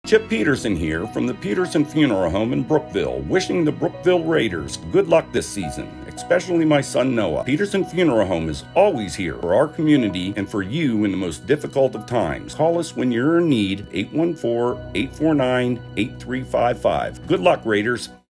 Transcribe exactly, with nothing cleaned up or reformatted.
Chip Peterson here from the Peterson Funeral Home in Brookville, wishing the Brookville Raiders good luck this season, especially my son Noah. Peterson Funeral Home is always here for our community and for you in the most difficult of times. Call us when you're in need, eight one four, eight four nine, eight three five five. Good luck, Raiders.